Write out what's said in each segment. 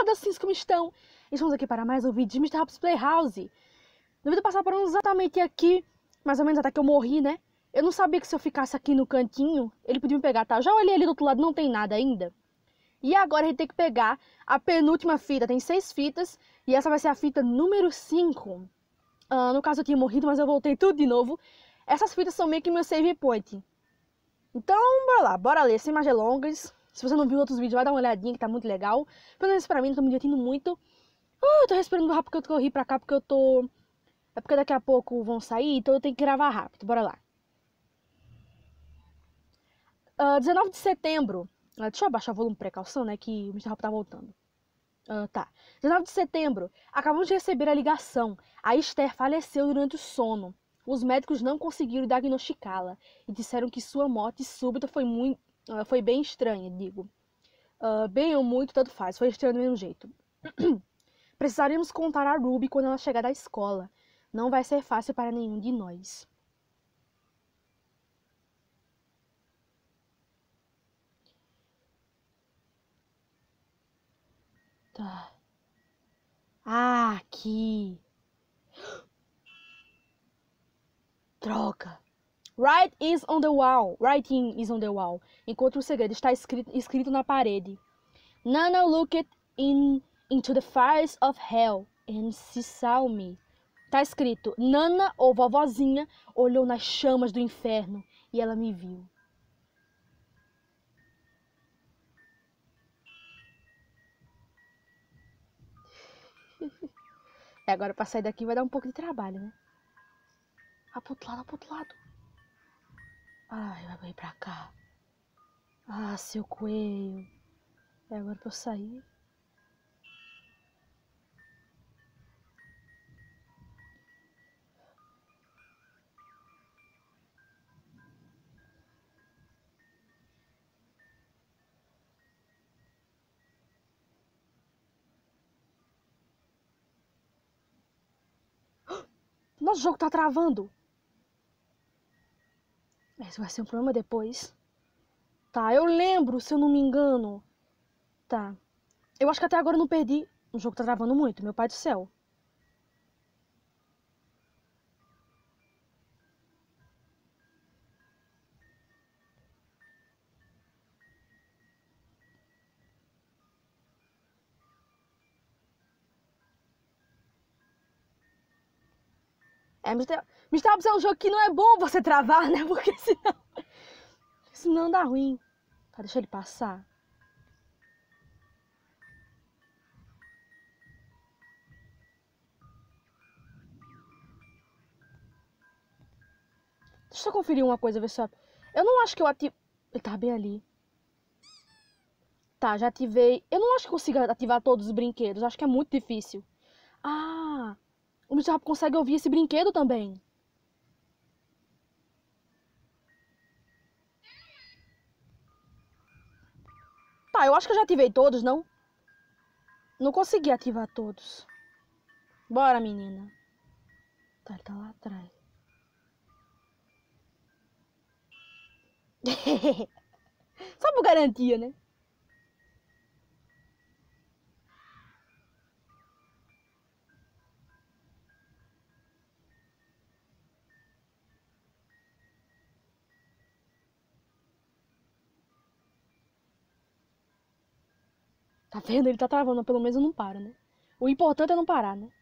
pedacinhos como estão? Estamos aqui para mais um vídeo de Mr. Hops Playhouse. No vídeo passado paramos exatamente aqui, mais ou menos até que eu morri, né? Eu não sabia que se eu ficasse aqui no cantinho, ele podia me pegar, tá? Eu já olhei ali do outro lado, não tem nada ainda. E agora a gente tem que pegar a penúltima fita, tem 6 fitas, e essa vai ser a fita número 5. No caso eu tinha morrido, mas eu voltei tudo de novo. Essas fitas são meio que meu save point. Então, bora lá, bora ler, sem mais delongas. Se você não viu outros vídeos, vai dar uma olhadinha que tá muito legal. Pelo menos pra mim, eu tô me divertindo muito. Eu tô respirando rápido porque eu corri pra cá, porque eu tô... É porque daqui a pouco vão sair, então eu tenho que gravar rápido, bora lá. 19 de setembro. Deixa eu abaixar o volume de precaução, né, que o Mr. Hop tá voltando. Tá. 19 de setembro. Acabamos de receber a ligação. A Esther faleceu durante o sono. Os médicos não conseguiram diagnosticá-la e disseram que sua morte súbita foi bem estranha, digo. Bem ou muito, tanto faz. Foi estranho do mesmo jeito. Precisaremos contar a Ruby quando ela chegar da escola. Não vai ser fácil para nenhum de nós. Tá. Aqui. Droga. Writing is on the wall. Encontre o segredo. Está escrito na parede. Nana looked into the fires of hell and she saw me. Tá escrito, Nana, ou vovozinha, olhou nas chamas do inferno e ela me viu. Agora pra sair daqui vai dar um pouco de trabalho, né? Ah, pro outro lado, pro outro lado. Ai, vai vir pra cá. Ah, seu coelho. É agora pra eu sair. Nosso jogo tá travando. Esse vai ser um problema depois. Tá, eu lembro, se eu não me engano. Tá. Eu acho que até agora eu não perdi. O jogo tá travando muito, meu pai do céu. Mr. Hops é um jogo que não é bom você travar, né? Porque senão dá ruim. Tá, deixa ele passar. Deixa eu conferir uma coisa, ver só. Eu não acho que eu ativo... Ele tá bem ali. Tá, já ativei. Eu não acho que consiga ativar todos os brinquedos. Acho que é muito difícil. Ah, o Mr. Hop consegue ouvir esse brinquedo também. Tá, eu acho que eu já ativei todos, não? Não consegui ativar todos. Bora, menina. Tá, ele tá lá atrás. Só por garantia, né? Tá vendo? Ele tá travando, pelo menos não para, né? O importante é não parar, né?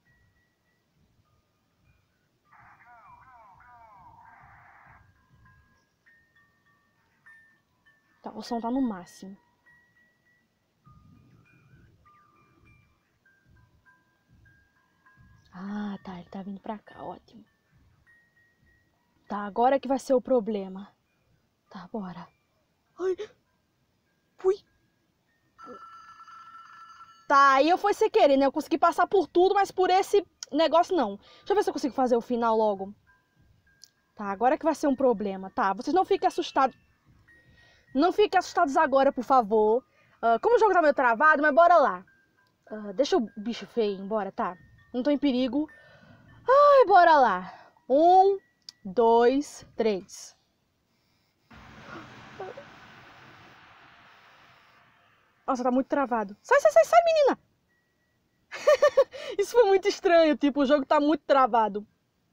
Tá, o som tá no máximo. Ah, tá, ele tá vindo pra cá, ótimo. Tá, agora que vai ser o problema. Tá, bora. Ai, fui. Tá, aí eu fui sem querer, né? Eu consegui passar por tudo, mas por esse negócio não. Deixa eu ver se eu consigo fazer o final logo. Tá, agora que vai ser um problema. Tá, vocês não fiquem assustados. Não fiquem assustados agora, por favor. Como o jogo tá meio travado, mas bora lá. Deixa o bicho feio ir embora, tá? Não tô em perigo. Ai, bora lá. 1, 2, 3. Nossa, tá muito travado. Sai, sai, sai, sai, menina! Isso foi muito estranho, tipo, o jogo tá muito travado.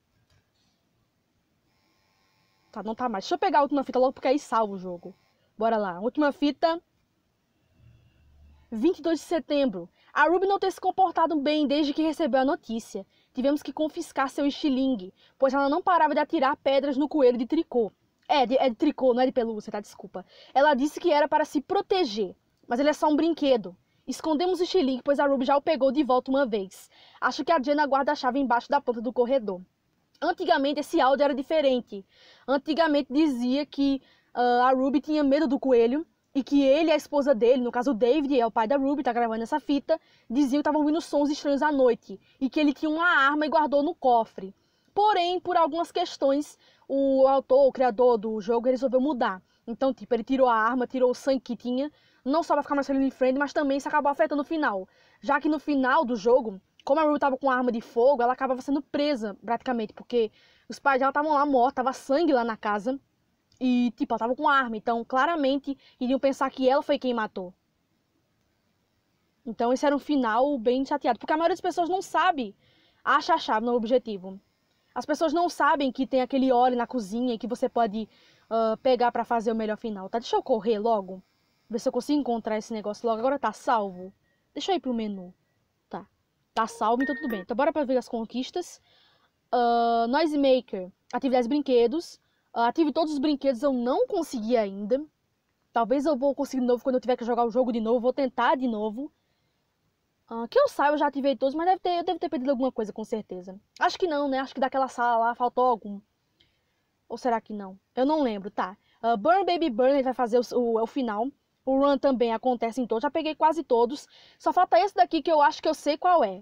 Tá, não tá mais. Deixa eu pegar a última fita logo, porque aí salva o jogo. Bora lá. Última fita. 22 de setembro. A Ruby não tem se comportado bem desde que recebeu a notícia. Tivemos que confiscar seu estilingue, pois ela não parava de atirar pedras no coelho de tricô. É de tricô, não é de pelúcia, tá? Desculpa. Ela disse que era para se proteger, mas ele é só um brinquedo. Escondemos o estilingue, pois a Ruby já o pegou de volta uma vez. Acho que a Jenna guarda a chave embaixo da ponta do corredor. Antigamente esse áudio era diferente. Antigamente dizia que a Ruby tinha medo do coelho e que ele e a esposa dele, no caso o David, é o pai da Ruby, tá gravando essa fita, diziam que estavam ouvindo sons estranhos à noite e que ele tinha uma arma e guardou no cofre. Porém, por algumas questões, o autor, o criador do jogo, ele resolveu mudar. Então, tipo, ele tirou a arma, tirou o sangue que tinha, não só pra ficar mais family friendly, mas também isso acabou afetando o final. Já que no final do jogo, como a Ruby tava com arma de fogo, ela acabava sendo presa, praticamente, porque os pais dela estavam lá mortos, tava sangue lá na casa, e, tipo, ela tava com arma, então, claramente, iriam pensar que ela foi quem matou. Então, esse era um final bem chateado, porque a maioria das pessoas não sabe, acha a chave no objetivo. As pessoas não sabem que tem aquele óleo na cozinha e que você pode pegar pra fazer o melhor final, tá? Deixa eu correr logo, ver se eu consigo encontrar esse negócio logo. Agora tá salvo. Deixa eu ir pro menu. Tá salvo, então tudo bem. Então bora pra ver as conquistas. Noisemaker, atividades brinquedos. Ative todos os brinquedos, eu não consegui ainda. Talvez eu vou conseguir de novo quando eu tiver que jogar o jogo de novo. Vou tentar de novo. Que eu saiba, eu já ativei todos, mas eu devo ter perdido alguma coisa, com certeza. Acho que não, né? Acho que daquela sala lá faltou algum. Ou será que não? Eu não lembro, tá. Burn Baby Burn, ele vai fazer o final. O Run também acontece em todos. Já peguei quase todos. Só falta esse daqui que eu acho que eu sei qual é.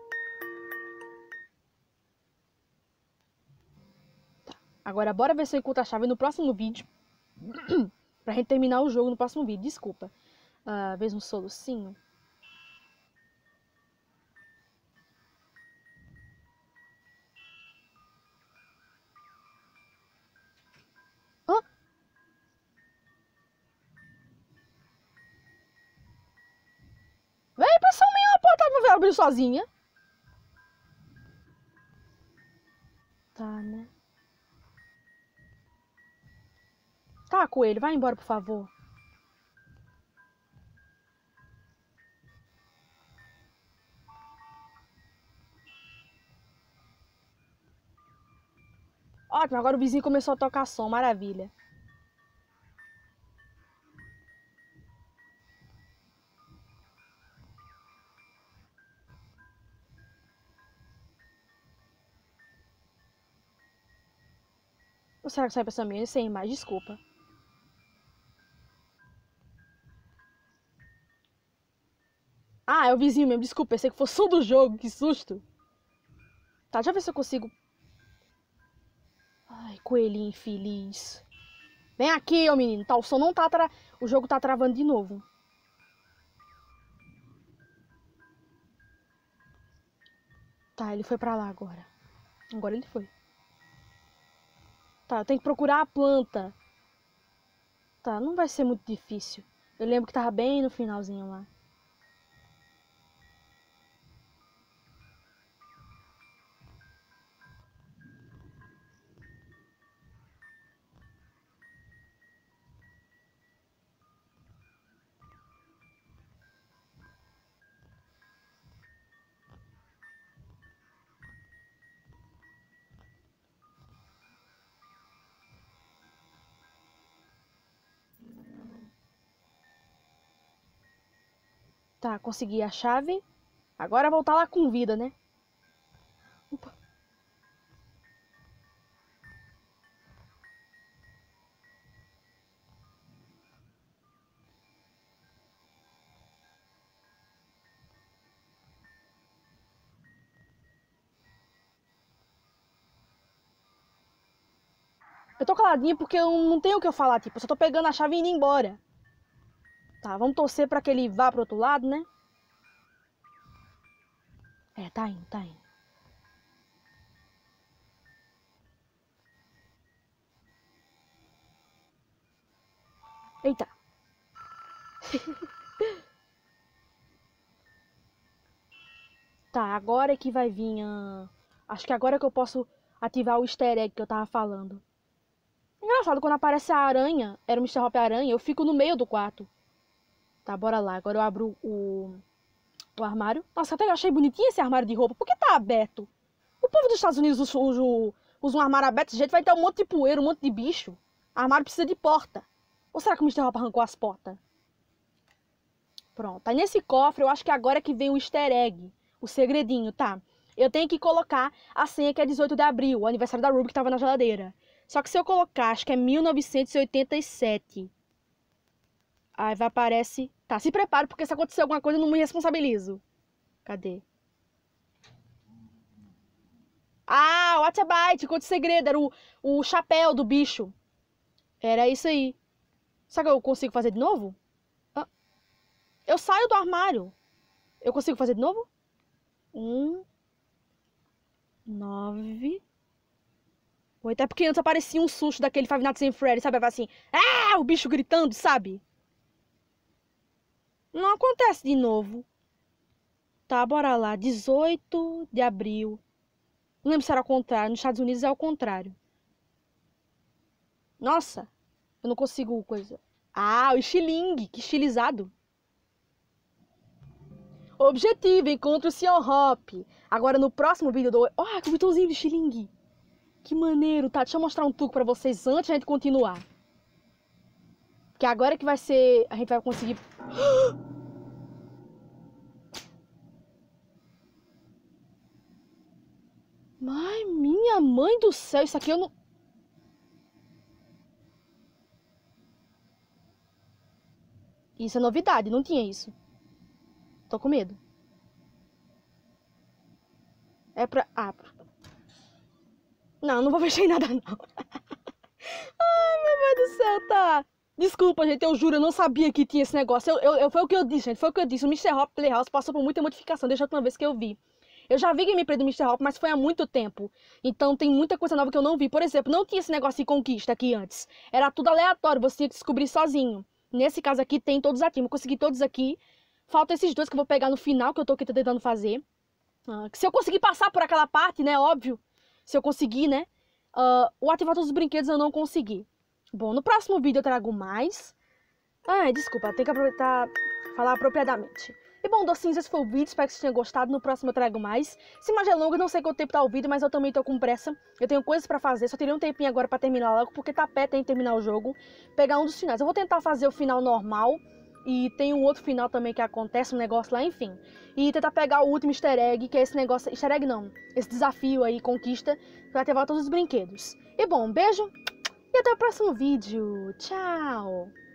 Agora, bora ver se eu encontro a chave no próximo vídeo. Pra gente terminar o jogo no próximo vídeo. Desculpa. Vez um solucinho. Hã? Véi, impressão minha, a porta vai abrir sozinha. Tá, né? Tá, coelho, vai embora, por favor. Ótimo, agora o vizinho começou a tocar som, maravilha. Ou será que sai impressão minha? Sem mais, desculpa. É o vizinho mesmo, desculpa, pensei que fosse som do jogo, que susto. Tá, deixa eu ver se eu consigo. Ai, coelhinho infeliz. Vem aqui, ô menino. Tá, o som não tá o jogo tá travando de novo. Tá, ele foi pra lá agora. Agora ele foi. Tá, eu tenho que procurar a planta. Tá, não vai ser muito difícil. Eu lembro que tava bem no finalzinho lá. Tá, consegui a chave. Agora voltar lá com vida, né? Opa. Eu tô caladinha porque eu não tenho o que eu falar, tipo, eu só tô pegando a chave e indo embora. Tá, vamos torcer pra que ele vá pro outro lado, né? É, tá indo, tá indo. Eita. Tá, agora é que vai vir acho que agora é que eu posso ativar o easter egg que eu tava falando. Engraçado, quando aparece a aranha, era o Mr. Hop Aranha, eu fico no meio do quarto. Tá, bora lá. Agora eu abro o armário. Nossa, até eu achei bonitinho esse armário de roupa. Por que tá aberto? O povo dos Estados Unidos usa um armário aberto desse jeito, vai ter um monte de poeira, um monte de bicho. Armário precisa de porta. Ou será que o Mr. Hop arrancou as portas? Pronto. Aí nesse cofre, eu acho que agora é que vem o easter egg. O segredinho, tá? Eu tenho que colocar a senha que é 18 de abril, o aniversário da Ruby que tava na geladeira. Só que se eu colocar, acho que é 1987. Aí vai aparece... Tá, se prepare, porque se acontecer alguma coisa eu não me responsabilizo. Cadê? Ah, What's a Bite, conta o segredo, era o chapéu do bicho. Era isso aí. Será que eu consigo fazer de novo? Ah, eu saio do armário. Eu consigo fazer de novo? 9... 8. É porque antes aparecia um susto daquele Five Nights at Freddy's, sabe? Assim, o bicho gritando, sabe? Não acontece de novo. Tá, bora lá. 18 de abril. Não lembro se era ao contrário. Nos Estados Unidos é ao contrário. Nossa, eu não consigo coisa. Ah, o estilingue, que estilizado. Objetivo, encontre o Sr. Hop. Agora no próximo vídeo do... Olha, que botãozinho de estilingue. Que maneiro, tá? Deixa eu mostrar um truque pra vocês antes de a gente continuar. Que agora que vai ser... A gente vai conseguir... Ai, minha mãe do céu, isso aqui eu não... Isso é novidade, não tinha isso. Tô com medo. É pra... Não, não vou mexer em nada, não. Ai, meu Deus do céu, tá. Desculpa, gente, eu juro, eu não sabia que tinha esse negócio. Foi o que eu disse, gente, foi o que eu disse. O Mr. Hop Playhouse passou por muita modificação desde a última vez que eu vi. Eu já vi gameplay do Mr. Hop, mas foi há muito tempo. Então tem muita coisa nova que eu não vi. Por exemplo, não tinha esse negócio de conquista aqui antes. Era tudo aleatório, você tinha que descobrir sozinho. Nesse caso aqui, tem todos aqui. Eu consegui todos aqui. Faltam esses dois que eu vou pegar no final, que eu tô aqui tentando fazer. Se eu conseguir passar por aquela parte, né, óbvio. Se eu conseguir, né. O ativar todos os brinquedos eu não consegui. Bom, no próximo vídeo eu trago mais. Desculpa, tem que aproveitar falar apropriadamente. E bom, docinhos, esse foi o vídeo, espero que vocês tenham gostado. No próximo eu trago mais. Se mais é longo, não sei quanto tempo tá o vídeo, mas eu também tô com pressa. Eu tenho coisas pra fazer, só teria um tempinho agora pra terminar logo, porque tá perto em terminar o jogo. Pegar um dos finais. Eu vou tentar fazer o final normal. E tem um outro final também que acontece, um negócio lá, enfim. E tentar pegar o último easter egg, que é esse negócio... Easter egg não, esse desafio aí, conquista, pra ativar todos os brinquedos. E bom, um beijo e até o próximo vídeo. Tchau!